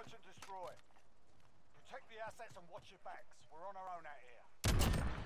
Search and destroy. Protect the assets and watch your backs. We're on our own out here.